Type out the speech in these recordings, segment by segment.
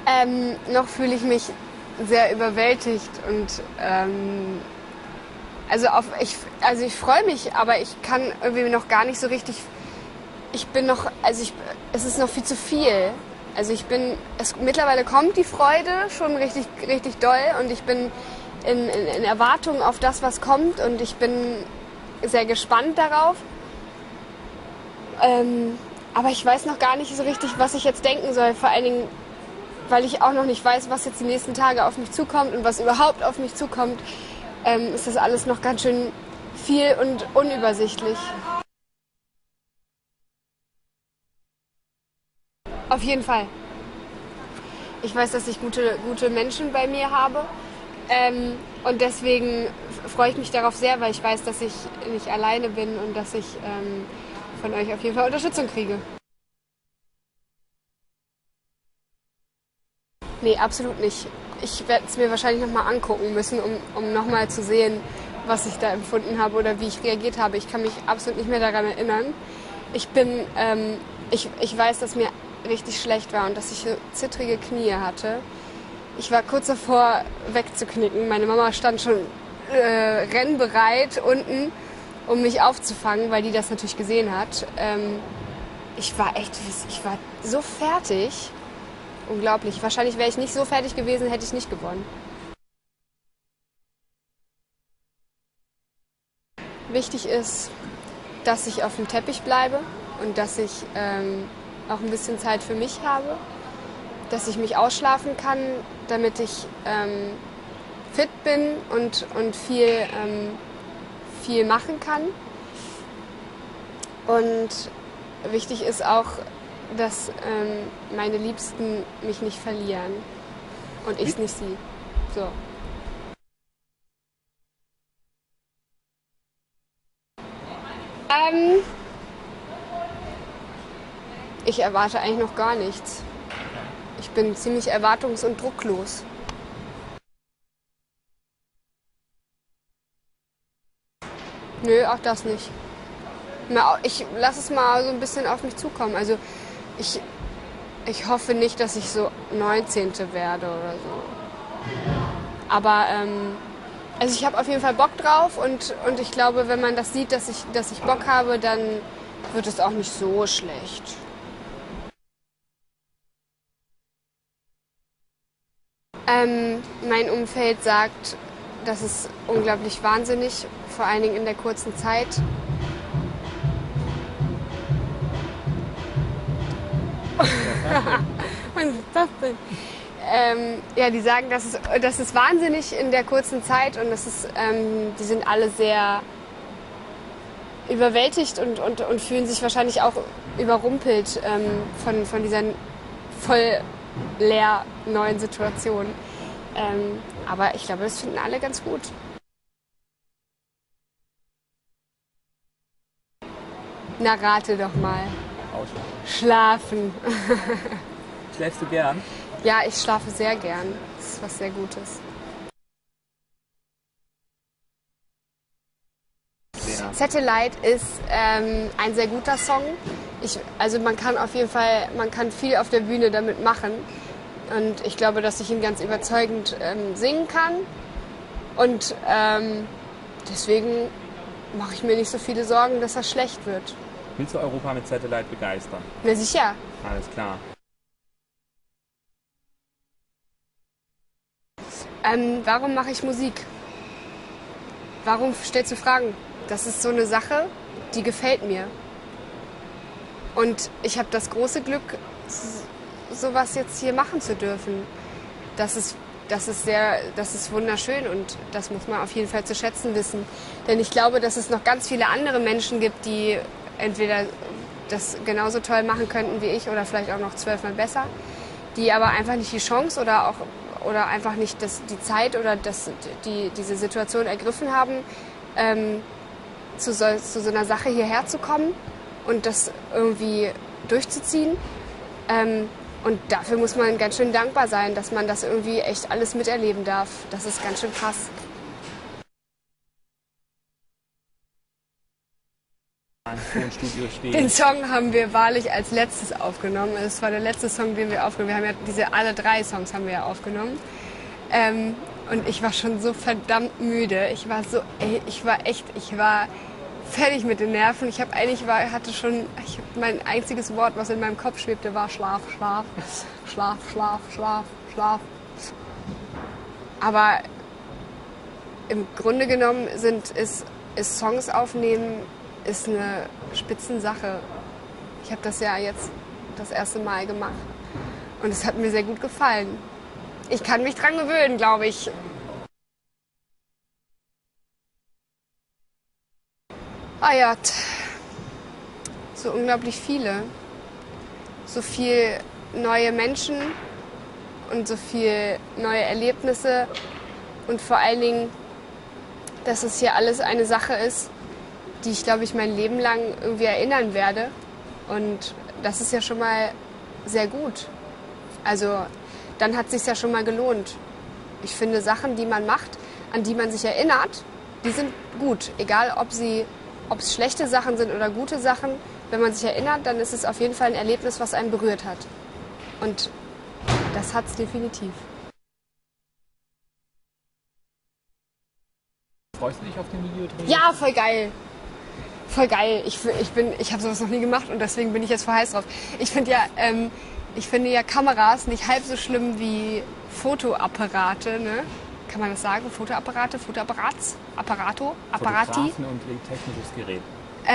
Noch fühle ich mich sehr überwältigt und ich freue mich, aber ich kann irgendwie noch gar nicht so richtig. Es ist noch viel zu viel. Also mittlerweile kommt die Freude schon richtig, richtig doll und ich bin in Erwartung auf das, was kommt und ich bin sehr gespannt darauf. Aber ich weiß noch gar nicht so richtig, was ich jetzt denken soll. Vor allen Dingen, weil ich auch noch nicht weiß, was jetzt die nächsten Tage auf mich zukommt und was überhaupt auf mich zukommt, ist das alles noch ganz schön viel und unübersichtlich. Auf jeden Fall. Ich weiß, dass ich gute Menschen bei mir habe und deswegen freue ich mich darauf sehr, weil ich weiß, dass ich nicht alleine bin und dass ich von euch auf jeden Fall Unterstützung kriege. Nee, absolut nicht. Ich werde es mir wahrscheinlich nochmal angucken müssen, um nochmal zu sehen, was ich da empfunden habe oder wie ich reagiert habe. Ich kann mich absolut nicht mehr daran erinnern. Ich weiß, dass mir richtig schlecht war und dass ich so zittrige Knie hatte. Ich war kurz davor wegzuknicken. Meine Mama stand schon rennbereit unten, um mich aufzufangen, weil die das natürlich gesehen hat. Ich war so fertig. Unglaublich. Wahrscheinlich wäre ich nicht so fertig gewesen, hätte ich nicht gewonnen. Wichtig ist, dass ich auf dem Teppich bleibe und dass ich auch ein bisschen Zeit für mich habe, dass ich mich ausschlafen kann, damit ich fit bin und viel machen kann. Und wichtig ist auch, dass meine Liebsten mich nicht verlieren und ich nicht sie. So. Ich erwarte eigentlich noch gar nichts. Ich bin ziemlich erwartungs- und drucklos. Nö, auch das nicht. Ich lasse es mal so ein bisschen auf mich zukommen. Also ich hoffe nicht, dass ich so 19. werde oder so. Aber also ich habe auf jeden Fall Bock drauf und ich glaube, wenn man das sieht, dass ich Bock habe, dann wird es auch nicht so schlecht. Mein Umfeld sagt, das ist unglaublich wahnsinnig, vor allen Dingen in der kurzen Zeit. Was ist das denn? Ja, die sagen, das ist wahnsinnig in der kurzen Zeit und die sind alle sehr überwältigt und fühlen sich wahrscheinlich auch überrumpelt von dieser voll leer neuen Situation. Aber ich glaube, das finden alle ganz gut. Na, rate doch mal. Schlafen. Schläfst du gern? Ja, ich schlafe sehr gern. Das ist was sehr Gutes. Lena. Satellite ist ein sehr guter Song. Also man kann viel auf der Bühne damit machen. Und ich glaube, dass ich ihn ganz überzeugend singen kann. Und deswegen mache ich mir nicht so viele Sorgen, dass er schlecht wird. Willst du Europa mit Satellite begeistern? Na sicher. Alles klar. Warum mache ich Musik? Warum stellst du Fragen? Das ist so eine Sache, die gefällt mir. Und ich habe das große Glück, sowas jetzt hier machen zu dürfen. Das ist wunderschön und das muss man auf jeden Fall zu schätzen wissen. Denn ich glaube, dass es noch ganz viele andere Menschen gibt, die entweder das genauso toll machen könnten wie ich oder vielleicht auch noch 12-mal besser, die aber einfach nicht die Chance oder einfach nicht die Zeit oder diese Situation ergriffen haben, zu so einer Sache hierher zu kommen und das irgendwie durchzuziehen. Und dafür muss man ganz schön dankbar sein, dass man das irgendwie echt alles miterleben darf. Das ist ganz schön krass. Tonstudio stehen. Den Song haben wir wahrlich als letztes aufgenommen. Es war der letzte Song, den wir aufgenommen haben. Wir haben ja alle 3 Songs haben wir ja aufgenommen. Und ich war schon so verdammt müde. Ich war fertig mit den Nerven. Mein einziges Wort, was in meinem Kopf schwebte, war Schlaf, Schlaf, Schlaf, Schlaf, Schlaf, Schlaf. Aber im Grunde genommen ist Songs aufnehmen ist eine Spitzensache. Ich habe das ja jetzt das erste Mal gemacht und es hat mir sehr gut gefallen. Ich kann mich dran gewöhnen, glaube ich. Ah ja, so unglaublich viele. So viel neue Menschen und so viel neue Erlebnisse und vor allen Dingen, dass es hier alles eine Sache ist, die ich, glaube ich, mein Leben lang irgendwie erinnern werde. Und das ist ja schon mal sehr gut. Also dann hat es sich ja schon mal gelohnt. Ich finde, Sachen, die man macht, an die man sich erinnert, die sind gut. Egal, ob es schlechte Sachen sind oder gute Sachen. Wenn man sich erinnert, dann ist es auf jeden Fall ein Erlebnis, was einen berührt hat. Und das hat es definitiv. Freust du dich auf den Videodreh? Ja, voll geil. Voll geil. Ich habe sowas noch nie gemacht und deswegen bin ich jetzt voll heiß drauf. Ich finde ja Kameras nicht halb so schlimm wie Fotoapparate, ne? Kann man das sagen? Fotoapparate, Apparato, Apparati. Fotografen und technisches Gerät.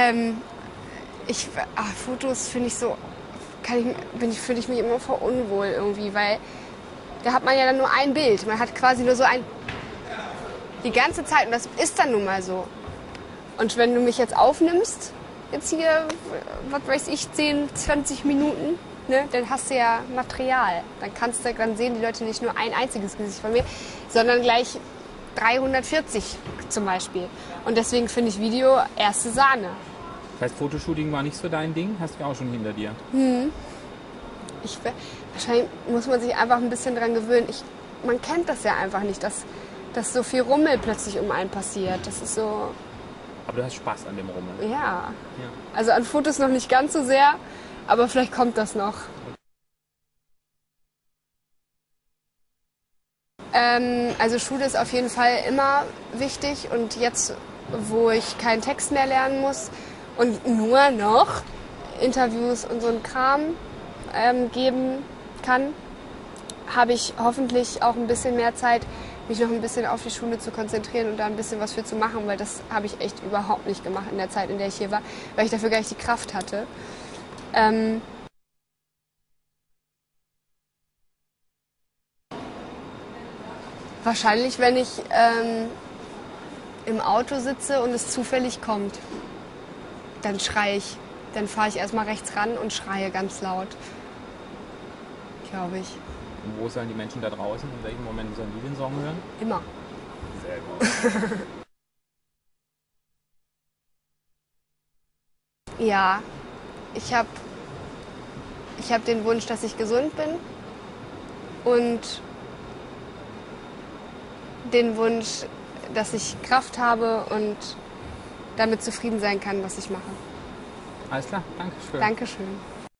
Fotos finde ich so, fühle ich mich immer voll unwohl irgendwie, weil da hat man ja dann nur ein Bild. Man hat quasi nur so die ganze Zeit und das ist dann nun mal so. Und wenn du mich jetzt aufnimmst, jetzt hier, was weiß ich, 10, 20 Minuten, ne, dann hast du ja Material. Dann sehen die Leute nicht nur ein einziges Gesicht von mir, sondern gleich 340 zum Beispiel. Und deswegen finde ich Video erste Sahne. Das heißt, Fotoshooting war nicht so dein Ding? Hast du ja auch schon hinter dir. Wahrscheinlich muss man sich einfach ein bisschen dran gewöhnen. Man kennt das ja einfach nicht, dass so viel Rummel plötzlich um einen passiert. Das ist so... Aber du hast Spaß an dem Rummel. Ja. Also an Fotos noch nicht ganz so sehr, aber vielleicht kommt das noch. Also Schule ist auf jeden Fall immer wichtig und jetzt, wo ich keinen Text mehr lernen muss und nur noch Interviews und so einen Kram geben kann, habe ich hoffentlich auch ein bisschen mehr Zeit, mich noch ein bisschen auf die Schule zu konzentrieren und da ein bisschen was für zu machen, weil das habe ich echt überhaupt nicht gemacht in der Zeit, in der ich hier war, weil ich dafür gar nicht die Kraft hatte. Wahrscheinlich, wenn ich im Auto sitze und es zufällig kommt, dann schreie ich. Dann fahre ich erstmal rechts ran und schreie ganz laut. Glaube ich. Und wo sollen die Menschen da draußen, in welchem Moment sollen die den Song hören? Immer. Sehr gut. Ja, ich hab den Wunsch, dass ich gesund bin und den Wunsch, dass ich Kraft habe und damit zufrieden sein kann, was ich mache. Alles klar, danke schön. Dankeschön.